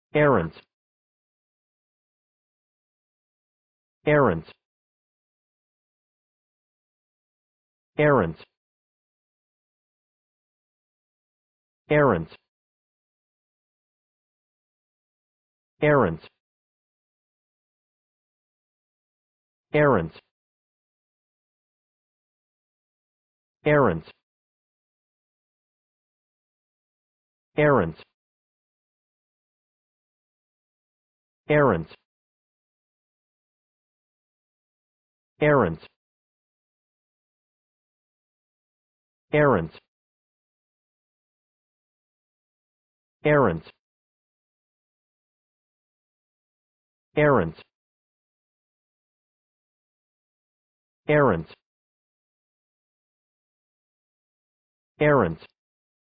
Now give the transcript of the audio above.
errant, errant, errant, errant, errant, errant, errant, errant, errant, errant, errant, errant, errant, errant, errant,